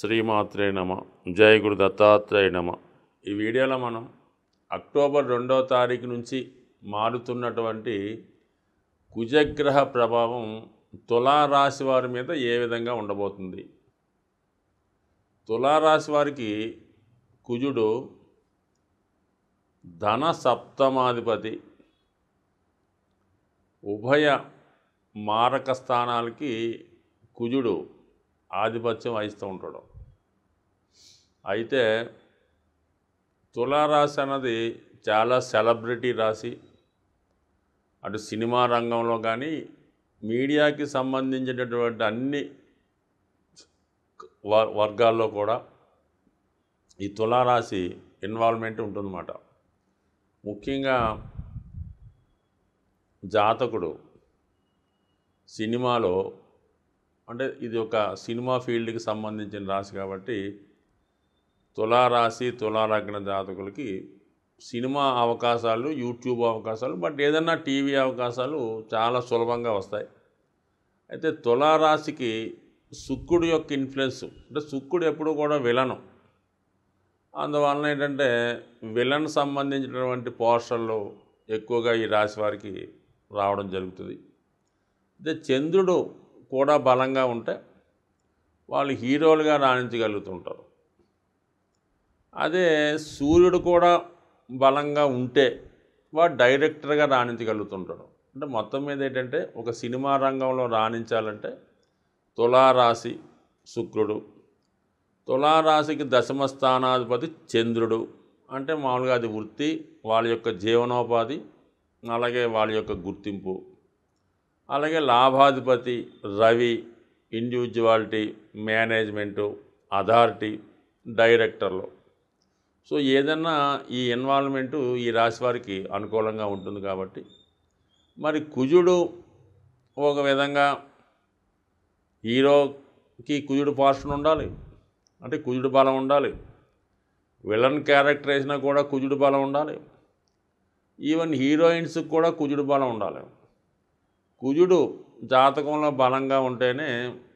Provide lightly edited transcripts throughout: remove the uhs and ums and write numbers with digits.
శ్రీమాత్రే నమ. జయ గురు దత్తాత్రేయ నమ. ఈ వీడియోలో మనం అక్టోబర్ 2వ తారీఖు నుంచి మారుతున్నటువంటి కుజగ్రహ ప్రభావం తులారాశి వారి మీద ఏ విధంగా ఉండబోతుంది. తులారాశి వారికి కుజుడు ధన సప్తమాధిపతి, ఉభయ మారక స్థానాలకి కుజుడు ఆధిపత్యం వహిస్తూ ఉంటాడు. అయితే తులారాశి అన్నది చాలా సెలబ్రిటీ రాశి. అటు సినిమా రంగంలో కానీ మీడియాకి సంబంధించినటువంటి అన్ని వర్గాల్లో కూడా ఈ తులారాశి ఇన్వాల్వ్మెంట్ ఉంటుందన్నమాట. ముఖ్యంగా జాతకుడు సినిమాలో, అంటే ఇది ఒక సినిమా ఫీల్డ్కి సంబంధించిన రాశి కాబట్టి తులారాశి తులాలగ్న జాతకులకి సినిమా అవకాశాలు, యూట్యూబ్ అవకాశాలు, బట్ ఏదన్నా టీవీ అవకాశాలు చాలా సులభంగా వస్తాయి. అయితే తులారాశికి శుక్రుడు యొక్క ఇన్ఫ్లుయెన్స్, అంటే శుక్రుడు ఎప్పుడు కూడా విలను, అందువలన ఏంటంటే విలన్ సంబంధించినటువంటి పోర్షన్లు ఎక్కువగా ఈ రాశి వారికి రావడం జరుగుతుంది. అయితే చంద్రుడు కూడా బలంగా ఉంటే వాళ్ళు హీరోలుగా రాణించగలుగుతుంటారు. అదే సూర్యుడు కూడా బలంగా ఉంటే వాడు డైరెక్టర్గా రాణించగలుగుతుంటాడు. అంటే మొత్తం మీద ఏంటంటే ఒక సినిమా రంగంలో రాణించాలంటే తులారాశి శుక్రుడు, తులారాశికి దశమ స్థానాధిపతి చంద్రుడు, అంటే మామూలుగా అది వృత్తి, వాళ్ళ యొక్క జీవనోపాధి, అలాగే వాళ్ళ యొక్క గుర్తింపు. అలాగే లాభాధిపతి రవి, ఇండివిజువాలిటీ, మేనేజ్మెంటు, అథారిటీ, డైరెక్టర్లు. సో ఏదన్నా ఈ ఇన్వాల్వ్మెంటు ఈ రాశి వారికి అనుకూలంగా ఉంటుంది కాబట్టి మరి కుజుడు ఒక విధంగా హీరోకి కుజుడు పోర్షన్ ఉండాలి, అంటే కుజుడు బలం ఉండాలి. విలన్ క్యారెక్టర్ వేసినా కూడా కుజుడు బలం ఉండాలి. ఈవెన్ హీరోయిన్స్కి కూడా కుజుడు బలం ఉండాలి. కుజుడు జాతకంలో బలంగా ఉంటేనే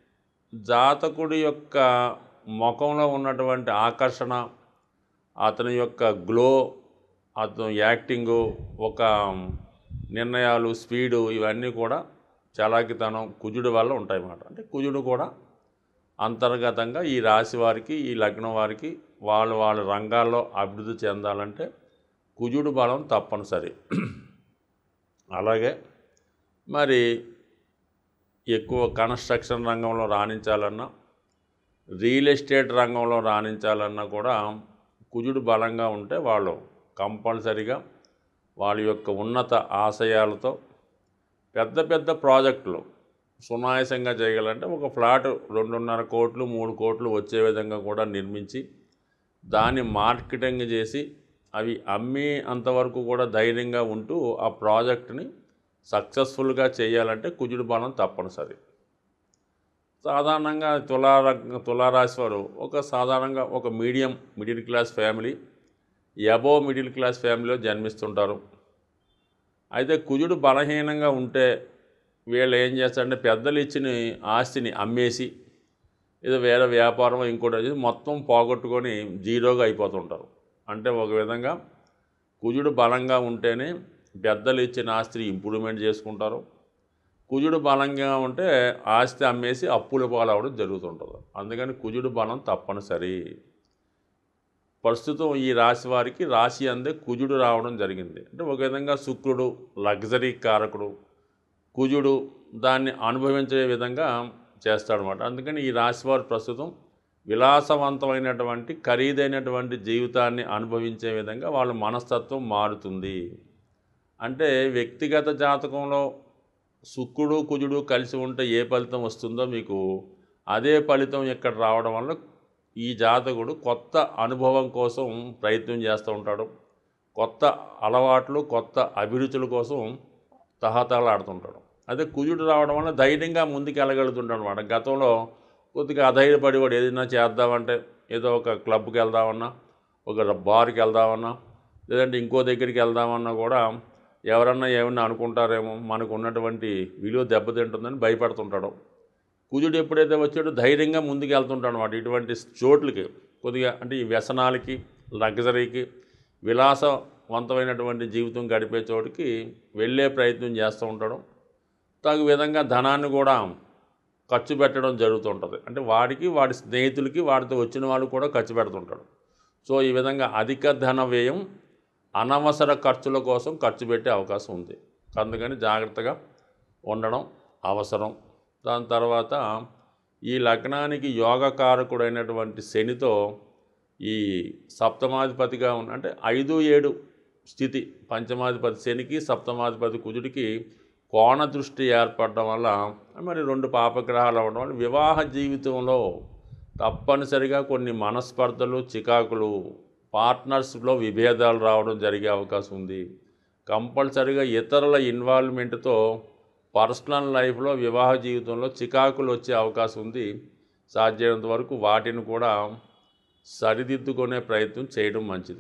జాతకుడి యొక్క ముఖంలో ఉన్నటువంటి ఆకర్షణ, అతని యొక్క గ్లో, అతని యాక్టింగు, ఒక నిర్ణయాలు, స్పీడు, ఇవన్నీ కూడా చలాకితనం కుజుడు వల్ల ఉంటాయన్నమాట. అంటే కుజుడు కూడా అంతర్గతంగా ఈ రాశి వారికి, ఈ లగ్నం వారికి వాళ్ళ రంగాల్లో అభివృద్ధి చెందాలంటే కుజుడు బలం తప్పనిసరి. అలాగే మరి ఎక్కువ కన్స్ట్రక్షన్ రంగంలో రాణించాలన్నా, రియల్ ఎస్టేట్ రంగంలో రాణించాలన్నా కూడా కుజుడు బలంగా ఉంటే వాళ్ళు కంపల్సరిగా వాళ్ళ యొక్క ఉన్నత ఆశయాలతో పెద్ద పెద్ద ప్రాజెక్టులు సునాయాసంగా చేయగలంటే ఒక ఫ్లాట్ 2.5 కోట్లు 3 కోట్లు వచ్చే విధంగా కూడా నిర్మించి దాన్ని మార్కెటింగ్ చేసి అవి అమ్మి అంతవరకు కూడా ధైర్యంగా ఉంటూ ఆ ప్రాజెక్ట్ని సక్సెస్ఫుల్గా చేయాలంటే కుజుడు బలం తప్పనిసరి. సాధారణంగా తులారాశి వారు సాధారణంగా ఒక middle class family, above middle class ఫ్యామిలీలో జన్మిస్తుంటారు. అయితే కుజుడు బలహీనంగా ఉంటే వీళ్ళు ఏం చేస్తారంటే పెద్దలు ఇచ్చిన ఆస్తిని అమ్మేసి ఏదో వేరే వ్యాపారం ఇంకోటి మొత్తం పోగొట్టుకొని జీరోగా అయిపోతుంటారు. అంటే ఒక విధంగా కుజుడు బలంగా ఉంటేనే పెద్దలు ఇచ్చిన ఆస్తిని ఇంప్రూవ్మెంట్ చేసుకుంటారు. కుజుడు బలంగా ఉంటే ఆస్తి అమ్మేసి అప్పుల పాలవడం జరుగుతుంటుంది. అందుకని కుజుడు బలం తప్పనిసరి. ప్రస్తుతం ఈ రాశి వారికి రాశి అందే కుజుడు రావడం జరిగింది. అంటే ఒక విధంగా శుక్రుడు లగ్జరీ కారకుడు, కుజుడు దాన్ని అనుభవించే విధంగా చేస్తాడనమాట. అందుకని ఈ రాశి వారు ప్రస్తుతం విలాసవంతమైనటువంటి ఖరీదైనటువంటి జీవితాన్ని అనుభవించే విధంగా వాళ్ళ మనస్తత్వం మారుతుంది. అంటే వ్యక్తిగత జాతకంలో శుక్రుడు కుజుడు కలిసి ఉంటే ఏ ఫలితం వస్తుందో మీకు అదే ఫలితం ఇక్కడ రావడం వల్ల ఈ జాతకుడు కొత్త అనుభవం కోసం ప్రయత్నం చేస్తూ ఉంటాడు. కొత్త అలవాట్లు, కొత్త అభిరుచుల కోసం తహతలాడుతుంటాడు. అదే కుజుడు రావడం వల్ల ధైర్యంగా ముందుకు వెళ్ళగలుగుతుంటాడు అన్నమాట. గతంలో కొద్దిగా అధైర్యపడి వాడు ఏదైనా చేద్దామంటే, ఏదో ఒక క్లబ్కి వెళ్దామన్నా, ఒక బార్కి వెళ్దామన్నా, లేదంటే ఇంకో దగ్గరికి వెళ్దామన్నా కూడా ఎవరన్నా ఏమన్నా అనుకుంటారేమో, మనకు ఉన్నటువంటి విలువ దెబ్బతింటుందని భయపడుతుంటాడు. కుజుడు ఎప్పుడైతే వచ్చాడో ధైర్యంగా ముందుకు వెళ్తుంటాడు అన్నమాట. ఇటువంటి చోట్లకి కొద్దిగా అంటే ఈ వ్యసనాలకి, లగ్జరీకి, విలాసవంతమైనటువంటి జీవితం గడిపే చోటుకి వెళ్ళే ప్రయత్నం చేస్తూ ఉంటాడు. తగు విధంగా ధనాన్ని కూడా ఖర్చు పెట్టడం జరుగుతుంటుంది. అంటే వాడికి, వాడి స్నేహితులకి, వాడితో వచ్చిన వాళ్ళు కూడా ఖర్చు పెడుతుంటాడు. సో ఈ విధంగా అధిక ధన వ్యయం, అనవసర ఖర్చుల కోసం ఖర్చు పెట్టే అవకాశం ఉంది. అందుకని జాగ్రత్తగా ఉండడం అవసరం. దాని తర్వాత ఈ లగ్నానికి యోగకారకుడైనటువంటి శనితో ఈ సప్తమాధిపతిగా ఉన్న అంటే 5-7 స్థితి, పంచమాధిపతి శనికి, సప్తమాధిపతి కుజుడికి కోణ దృష్టి ఏర్పడడం వల్ల మరి 2 పాపగ్రహాలు అవ్వడం వల్ల వివాహ జీవితంలో తప్పనిసరిగా కొన్ని మనస్పర్ధలు, చికాకులు, పార్ట్నర్స్లో విభేదాలు రావడం జరిగే అవకాశం ఉంది. కంపల్సరిగా ఇతరుల ఇన్వాల్వ్మెంట్తో పర్సనల్ లైఫ్లో, వివాహ జీవితంలో చికాకులు వచ్చే అవకాశం ఉంది. సాధ్యమైనంత వరకు వాటిని కూడా సరిదిద్దుకునే ప్రయత్నం చేయడం మంచిది.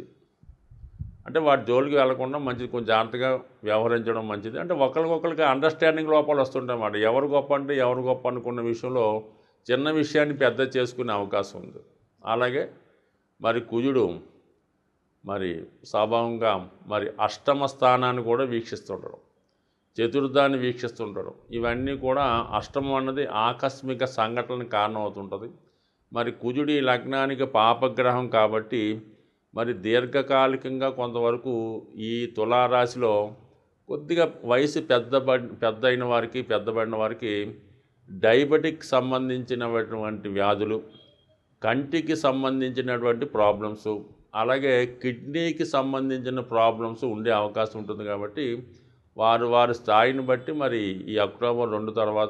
అంటే వాటి జోలికి వెళ్లకుండా మంచిది, కొంచెం జాగ్రత్తగా వ్యవహరించడం మంచిది. అంటే ఒకరికొకరికి అండర్స్టాండింగ్ లోపాలు వస్తుంటాయి అన్నమాట. ఎవరు గొప్ప అంటే ఎవరు గొప్ప అనుకున్న విషయంలో చిన్న విషయాన్ని పెద్ద చేసుకునే అవకాశం ఉంది. అలాగే మరి కుజుడు మరి స్వభావంగా మరి అష్టమ స్థానాన్ని కూడా వీక్షిస్తుంటాడు, చతుర్థాన్ని వీక్షిస్తుంటాడు. ఇవన్నీ కూడా అష్టమం అన్నది ఆకస్మిక సంఘటనకు కారణం అవుతుంటుంది. మరి కుజుడి లగ్నానికి పాపగ్రహం కాబట్టి మరి దీర్ఘకాలికంగా కొంతవరకు ఈ తులారాశిలో కొద్దిగా వయసు పెద్దయిన వారికి, పెద్దబడిన వారికి డయాబెటిక్ సంబంధించినటువంటి వ్యాధులు, కంటికి సంబంధించినటువంటి ప్రాబ్లమ్స్, అలాగే కిడ్నీకి సంబంధించిన ప్రాబ్లమ్స్ ఉండే అవకాశం ఉంటుంది. కాబట్టి వారి స్థాయిని బట్టి మరి ఈ అక్టోబర్ 2 తర్వాత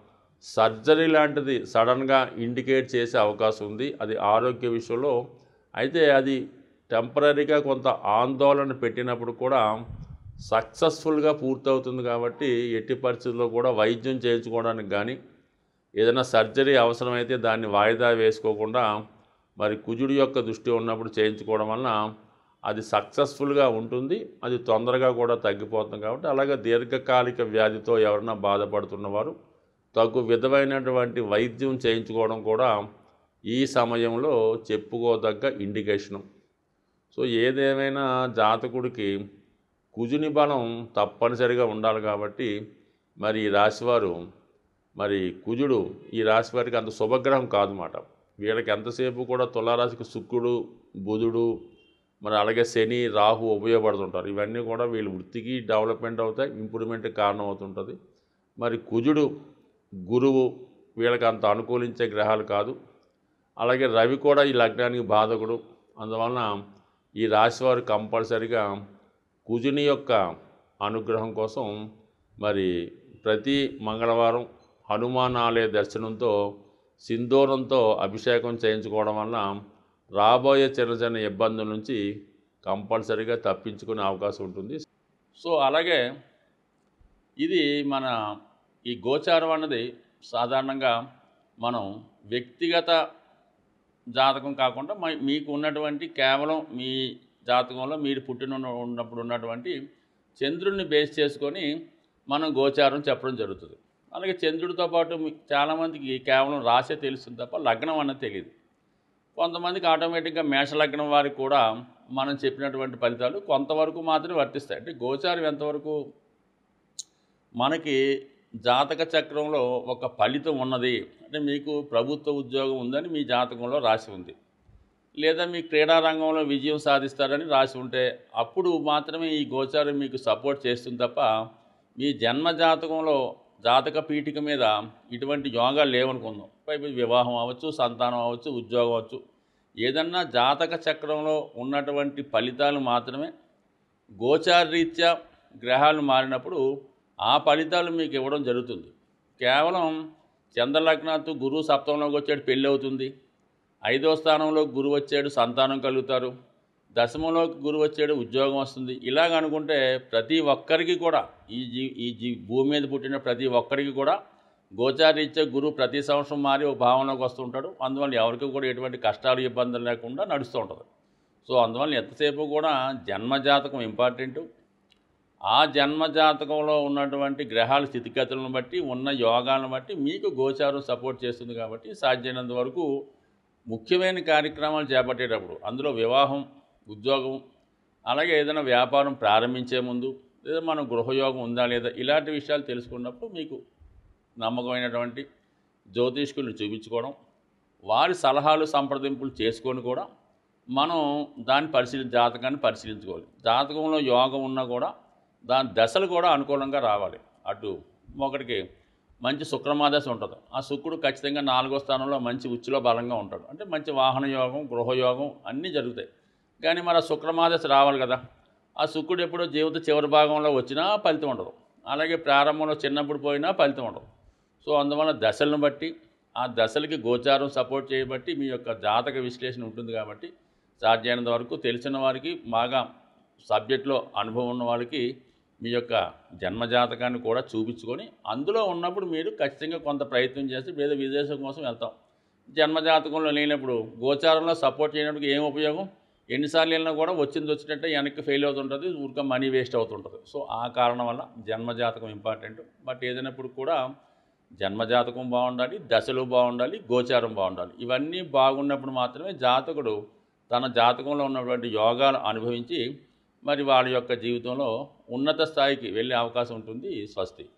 సర్జరీ లాంటిది సడన్గా ఇండికేట్ చేసే అవకాశం ఉంది. అది ఆరోగ్య విషయంలో అయితే అది టెంపరీగా కొంత ఆందోళన పెట్టినప్పుడు కూడా సక్సెస్ఫుల్గా పూర్తవుతుంది. కాబట్టి ఎట్టి పరిస్థితుల్లో కూడా వైద్యం చేయించుకోవడానికి కానీ, ఏదైనా సర్జరీ అవసరమైతే దాన్ని వాయిదా వేసుకోకుండా మరి కుజుడి యొక్క దృష్టి ఉన్నప్పుడు చేయించుకోవడం వలన అది సక్సెస్ఫుల్గా ఉంటుంది. అది తొందరగా కూడా తగ్గిపోతుంది. కాబట్టి అలాగే దీర్ఘకాలిక వ్యాధితో ఎవరైనా బాధపడుతున్నవారు తగు విధమైనటువంటి వైద్యం చేయించుకోవడం కూడా ఈ సమయంలో చెప్పుకోదగ్గ ఇండికేషను. సో ఏదేమైనా జాతకుడికి కుజుని బలం తప్పనిసరిగా ఉండాలి. కాబట్టి మరి ఈ రాశివారు మరి కుజుడు ఈ రాశి వారికి అంత శుభగ్రహం కాదన్నమాట. వీళ్ళకి ఎంతసేపు కూడా తులారాశికి శుక్రుడు, బుధుడు, మరి అలాగే శని, రాహు ఉపయోగపడుతుంటారు. ఇవన్నీ కూడా వీళ్ళ వృత్తికి డెవలప్మెంట్ అవుతాయి, ఇంప్రూవ్మెంట్కి కారణం అవుతుంటుంది. మరి కుజుడు, గురువు వీళ్ళకి అంత అనుకూలించే గ్రహాలు కాదు. అలాగే రవి కూడా ఈ లగ్నానికి బాధకుడు. అందువలన ఈ రాశివారు కంపల్సరిగా కుజుని యొక్క అనుగ్రహం కోసం మరి ప్రతి మంగళవారం హనుమాన్ ఆలయ దర్శనంతో, సింధూరంతో అభిషేకం చేయించుకోవడం వలన రాబోయే చిన్న చిన్న ఇబ్బందుల నుంచి కంపల్సరిగా తప్పించుకునే అవకాశం ఉంటుంది. సో అలాగే ఇది మన ఈ గోచారం అన్నది సాధారణంగా మనం వ్యక్తిగత జాతకం కాకుండా మీకు ఉన్నటువంటి కేవలం మీ జాతకంలో మీరు ఉన్నప్పుడు ఉన్నటువంటి చంద్రుడిని బేస్ చేసుకొని మనం గోచారం చెప్పడం జరుగుతుంది. అలాగే చంద్రుడితో పాటు చాలామందికి కేవలం రాశే తెలుస్తుంది తప్ప లగ్నం అన్నది తెలియదు. కొంతమందికి ఆటోమేటిక్గా మేషలగ్నం వారికి కూడా మనం చెప్పినటువంటి ఫలితాలు కొంతవరకు మాత్రమే వర్తిస్తాయి. అంటే గోచారం ఎంతవరకు మనకి జాతక చక్రంలో ఒక ఫలితం ఉన్నది అంటే మీకు ప్రభుత్వ ఉద్యోగం ఉందని మీ జాతకంలో రాసి ఉంది, లేదా మీ క్రీడారంగంలో విజయం సాధిస్తారని రాసి ఉంటే అప్పుడు మాత్రమే ఈ గోచారం మీకు సపోర్ట్ చేస్తుంది తప్ప మీ జన్మ జాతకంలో జాతక పీఠిక మీద ఇటువంటి యోగాలు లేవనుకుందాం. పైపు వివాహం అవ్వచ్చు, సంతానం అవ్వచ్చు, ఉద్యోగం అవ్వచ్చు, ఏదన్నా జాతక చక్రంలో ఉన్నటువంటి ఫలితాలు మాత్రమే గోచారరీత్యా గ్రహాలు మారినప్పుడు ఆ ఫలితాలు మీకు ఇవ్వడం జరుగుతుంది. కేవలం చంద్రలగ్నాత్తు గురువు సప్తమంలోకి వచ్చాడు, పెళ్ళి అవుతుంది. 5వ స్థానంలో గురువు వచ్చాడు, సంతానం కలుగుతారు. దశమంలోకి గురువు వచ్చాడు, ఉద్యోగం వస్తుంది. ఇలాగ అనుకుంటే ప్రతి ఒక్కరికి కూడా ఈ భూమి మీద పుట్టిన ప్రతి ఒక్కరికి కూడా గోచారీత్యా గురువు ప్రతి సంవత్సరం మారి ఒక భావనలోకి వస్తుంటాడు. అందువల్ల ఎవరికి కూడా ఎటువంటి కష్టాలు, ఇబ్బందులు లేకుండా నడుస్తూ ఉంటుంది. సో అందువల్ల ఎంతసేపు కూడా జన్మజాతకం ఇంపార్టెంటు. ఆ జన్మ జాతకంలో ఉన్నటువంటి గ్రహాల స్థితిగతులను బట్టి ఉన్న యోగాలను బట్టి మీకు గోచారం సపోర్ట్ చేస్తుంది. కాబట్టి సాధ్యమైనంత వరకు ముఖ్యమైన కార్యక్రమాలు చేపట్టేటప్పుడు అందులో వివాహం, ఉద్యోగం, అలాగే ఏదైనా వ్యాపారం ప్రారంభించే ముందు లేదా మనం గృహయోగం ఉందా లేదా ఇలాంటి విషయాలు తెలుసుకున్నప్పుడు మీకు నమ్మకమైనటువంటి జ్యోతిష్కుల్ని చూపించుకోవడం, వారి సలహాలు సంప్రదింపులు చేసుకొని కూడా మనం దాన్ని జాతకాన్ని పరిశీలించుకోవాలి. జాతకంలో యోగం ఉన్నా కూడా దాని దశలు కూడా అనుకూలంగా రావాలి. అటు ఒకటికి మంచి శుక్రమాదశ ఉంటుంది. ఆ శుక్రుడు ఖచ్చితంగా 4వ స్థానంలో మంచి ఉచ్చులో బలంగా ఉంటాడు. అంటే మంచి వాహన యోగం, గృహయోగం అన్నీ జరుగుతాయి. కానీ మరి ఆ శుక్రమాదశ రావాలి కదా. ఆ శుక్రుడు ఎప్పుడో జీవిత చివరి భాగంలో వచ్చినా ఫలితం ఉండదు, అలాగే ప్రారంభంలో చిన్నప్పుడు పోయినా ఫలితం ఉండదు. సో అందువల్ల దశలను బట్టి ఆ దశలకి గోచారం సపోర్ట్ చేయబట్టి మీ యొక్క జాతక విశ్లేషణ ఉంటుంది. కాబట్టి సాధ్యమైనంత వరకు తెలిసిన వారికి, బాగా సబ్జెక్ట్లో అనుభవం ఉన్న వాళ్ళకి మీ యొక్క జన్మజాతకాన్ని కూడా చూపించుకొని అందులో ఉన్నప్పుడు మీరు ఖచ్చితంగా కొంత ప్రయత్నం చేసి లేదా విదేశం కోసం వెళ్తాం. జన్మజాతకంలో లేనప్పుడు గోచారంలో సపోర్ట్ చేయడానికి ఏం ఉపయోగం? ఎన్నిసార్లు వెళ్ళినా కూడా వచ్చినట్టే వెనక్కి ఫెయిల్ అవుతుంటుంది, ఊరికే మనీ వేస్ట్ అవుతుంటుంది. సో ఆ కారణం వల్ల జన్మజాతకం ఇంపార్టెంట్. బట్ ఏదైనప్పుడు కూడా జన్మజాతకం బాగుండాలి, దశలు బాగుండాలి, గోచారం బాగుండాలి. ఇవన్నీ బాగున్నప్పుడు మాత్రమే జాతకుడు తన జాతకంలో ఉన్నటువంటి యోగాలు అనుభవించి మరి వాళ్ళ యొక్క జీవితంలో ఉన్నత స్థాయికి వెళ్ళే అవకాశం ఉంటుంది. స్వస్తి.